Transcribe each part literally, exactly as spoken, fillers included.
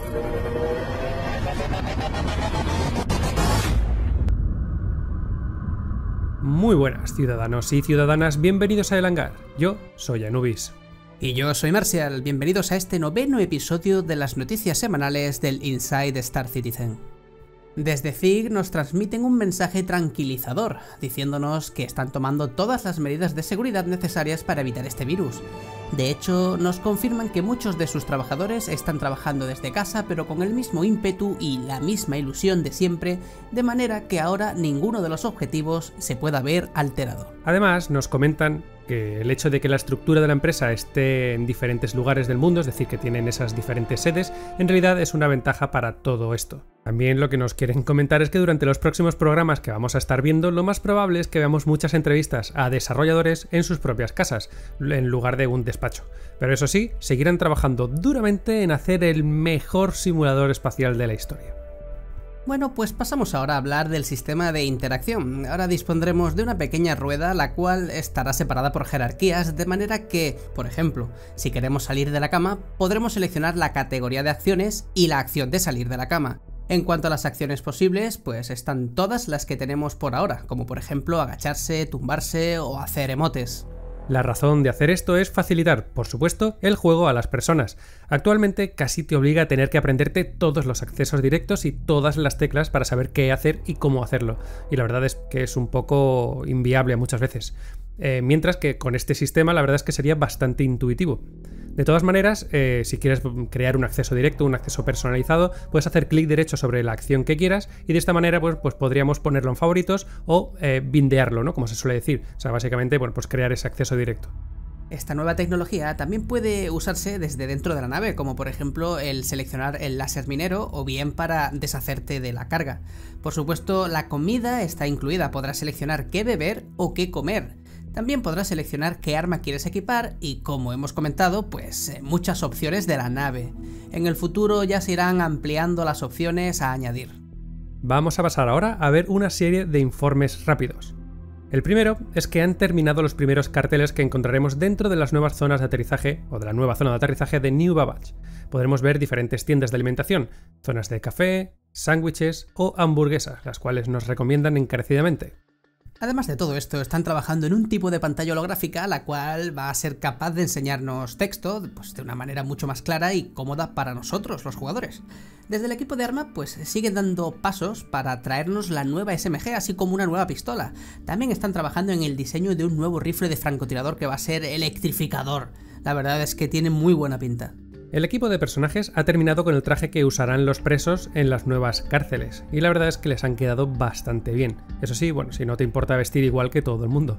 Muy buenas, ciudadanos y ciudadanas, bienvenidos a El Hangar. Yo soy Anubis. Y yo soy Marcial, bienvenidos a este noveno episodio de las noticias semanales del Inside Star Citizen. Desde C I G nos transmiten un mensaje tranquilizador, diciéndonos que están tomando todas las medidas de seguridad necesarias para evitar este virus. De hecho, nos confirman que muchos de sus trabajadores están trabajando desde casa, pero con el mismo ímpetu y la misma ilusión de siempre, de manera que ahora ninguno de los objetivos se pueda ver alterado. Además, nos comentan que el hecho de que la estructura de la empresa esté en diferentes lugares del mundo, es decir, que tienen esas diferentes sedes, en realidad es una ventaja para todo esto. También lo que nos quieren comentar es que durante los próximos programas que vamos a estar viendo, lo más probable es que veamos muchas entrevistas a desarrolladores en sus propias casas, en lugar de un despacho. Pero eso sí, seguirán trabajando duramente en hacer el mejor simulador espacial de la historia. Bueno, pues pasamos ahora a hablar del sistema de interacción. Ahora dispondremos de una pequeña rueda, la cual estará separada por jerarquías, de manera que, por ejemplo, si queremos salir de la cama, podremos seleccionar la categoría de acciones y la acción de salir de la cama. En cuanto a las acciones posibles, pues están todas las que tenemos por ahora, como por ejemplo agacharse, tumbarse o hacer emotes. La razón de hacer esto es facilitar, por supuesto, el juego a las personas. Actualmente casi te obliga a tener que aprenderte todos los accesos directos y todas las teclas para saber qué hacer y cómo hacerlo. Y la verdad es que es un poco inviable muchas veces. Eh, mientras que con este sistema la verdad es que sería bastante intuitivo. De todas maneras, eh, si quieres crear un acceso directo, un acceso personalizado, puedes hacer clic derecho sobre la acción que quieras y de esta manera pues, pues podríamos ponerlo en favoritos o eh, bindearlo, ¿no? Como se suele decir. O sea, básicamente, bueno, pues crear ese acceso directo. Esta nueva tecnología también puede usarse desde dentro de la nave, como por ejemplo el seleccionar el láser minero o bien para deshacerte de la carga. Por supuesto, la comida está incluida, podrás seleccionar qué beber o qué comer. También podrás seleccionar qué arma quieres equipar y, como hemos comentado, pues muchas opciones de la nave. En el futuro ya se irán ampliando las opciones a añadir. Vamos a pasar ahora a ver una serie de informes rápidos. El primero es que han terminado los primeros carteles que encontraremos dentro de las nuevas zonas de aterrizaje o de la nueva zona de aterrizaje de New Babbage. Podremos ver diferentes tiendas de alimentación, zonas de café, sándwiches o hamburguesas, las cuales nos recomiendan encarecidamente. Además de todo esto, están trabajando en un tipo de pantalla holográfica la cual va a ser capaz de enseñarnos texto pues, de una manera mucho más clara y cómoda para nosotros, los jugadores. Desde el equipo de arma, pues siguen dando pasos para traernos la nueva S M G, así como una nueva pistola. También están trabajando en el diseño de un nuevo rifle de francotirador que va a ser electrificador. La verdad es que tiene muy buena pinta. El equipo de personajes ha terminado con el traje que usarán los presos en las nuevas cárceles, y la verdad es que les han quedado bastante bien. Eso sí, bueno, si no te importa vestir igual que todo el mundo.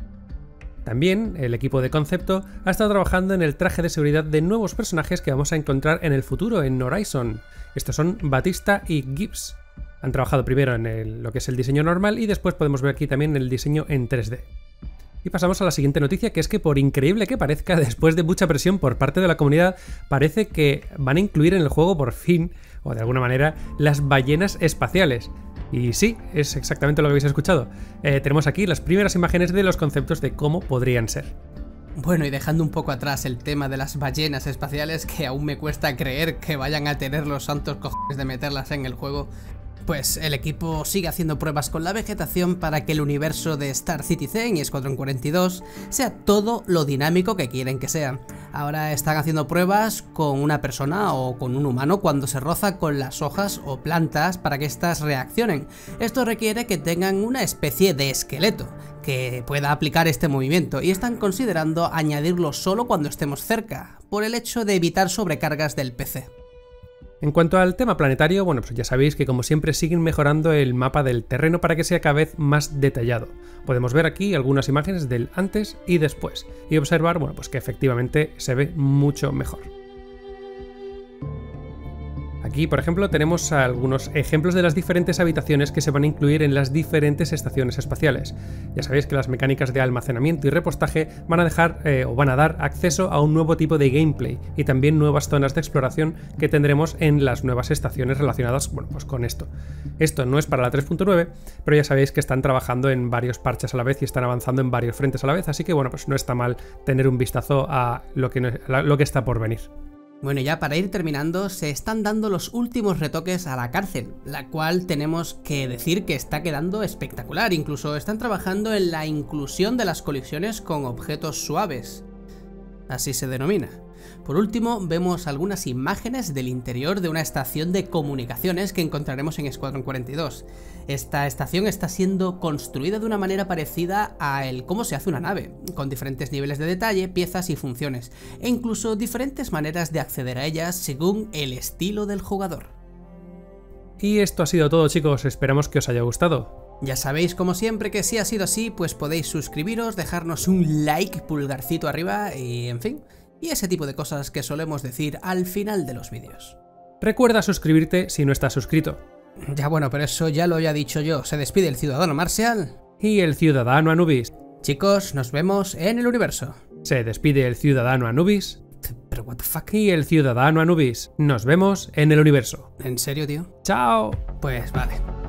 También el equipo de concepto ha estado trabajando en el traje de seguridad de nuevos personajes que vamos a encontrar en el futuro en Horizon. Estos son Batista y Gibbs. Han trabajado primero en el, lo que es el diseño normal y después podemos ver aquí también el diseño en tres D. Y pasamos a la siguiente noticia, que es que por increíble que parezca, después de mucha presión por parte de la comunidad, parece que van a incluir en el juego por fin, o de alguna manera, las ballenas espaciales. Y sí, es exactamente lo que habéis escuchado. Eh, tenemos aquí las primeras imágenes de los conceptos de cómo podrían ser. Bueno, y dejando un poco atrás el tema de las ballenas espaciales, que aún me cuesta creer que vayan a tener los santos cojones de meterlas en el juego, pues el equipo sigue haciendo pruebas con la vegetación para que el universo de Star Citizen y Escuadrón cuarenta y dos sea todo lo dinámico que quieren que sea. Ahora están haciendo pruebas con una persona o con un humano cuando se roza con las hojas o plantas para que éstas reaccionen. Esto requiere que tengan una especie de esqueleto que pueda aplicar este movimiento y están considerando añadirlo solo cuando estemos cerca, por el hecho de evitar sobrecargas del P C. En cuanto al tema planetario, bueno, pues ya sabéis que como siempre siguen mejorando el mapa del terreno para que sea cada vez más detallado. Podemos ver aquí algunas imágenes del antes y después y observar, bueno, pues que efectivamente se ve mucho mejor. Aquí, por ejemplo, tenemos algunos ejemplos de las diferentes habitaciones que se van a incluir en las diferentes estaciones espaciales. Ya sabéis que las mecánicas de almacenamiento y repostaje van a dejar eh, o van a dar acceso a un nuevo tipo de gameplay y también nuevas zonas de exploración que tendremos en las nuevas estaciones relacionadas, bueno, pues con esto. Esto no es para la tres punto nueve, pero ya sabéis que están trabajando en varios parches a la vez y están avanzando en varios frentes a la vez, así que bueno, pues no está mal tener un vistazo a lo que, no, a lo que está por venir. Bueno, ya para ir terminando, se están dando los últimos retoques a la cárcel, la cual tenemos que decir que está quedando espectacular. Incluso están trabajando en la inclusión de las colisiones con objetos suaves, así se denomina. Por último, vemos algunas imágenes del interior de una estación de comunicaciones que encontraremos en Escuadrón cuarenta y dos. Esta estación está siendo construida de una manera parecida a el cómo se hace una nave, con diferentes niveles de detalle, piezas y funciones, e incluso diferentes maneras de acceder a ellas según el estilo del jugador. Y esto ha sido todo, chicos, esperamos que os haya gustado. Ya sabéis, como siempre, que si ha sido así, pues podéis suscribiros, dejarnos un like, pulgarcito arriba y en fin, y ese tipo de cosas que solemos decir al final de los vídeos. Recuerda suscribirte si no estás suscrito. Ya bueno, pero eso ya lo había dicho yo. Se despide el ciudadano Marcial. Y el ciudadano Anubis. Chicos, nos vemos en el universo. Se despide el ciudadano Anubis. Pero what the fuck. Y el ciudadano Anubis. Nos vemos en el universo. ¿En serio, tío? ¡Chao! Pues vale.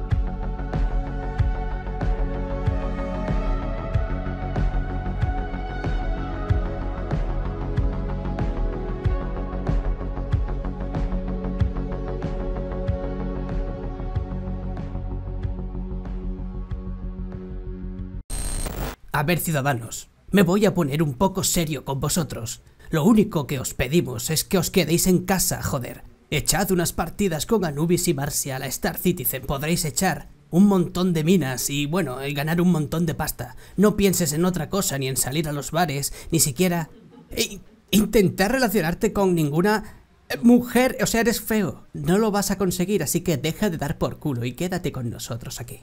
A ver, ciudadanos, me voy a poner un poco serio con vosotros. Lo único que os pedimos es que os quedéis en casa, joder. Echad unas partidas con Anubis y Marcial a Star Citizen, podréis echar un montón de minas y, bueno, y ganar un montón de pasta. No pienses en otra cosa, ni en salir a los bares, ni siquiera e intentar relacionarte con ninguna mujer. O sea, eres feo, no lo vas a conseguir, así que deja de dar por culo y quédate con nosotros aquí.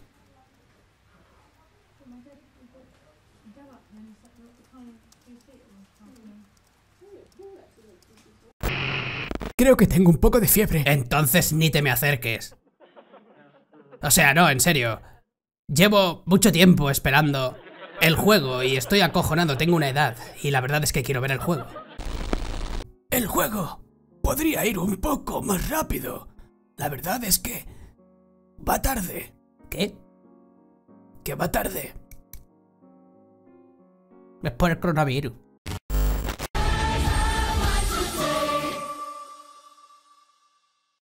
Creo que tengo un poco de fiebre. Entonces ni te me acerques. O sea, no, en serio. Llevo mucho tiempo esperando el juego y estoy acojonado, tengo una edad. Y la verdad es que quiero ver el juego. El juego podría ir un poco más rápido. La verdad es que va tarde. ¿Qué? Que va tarde. Es por el coronavirus.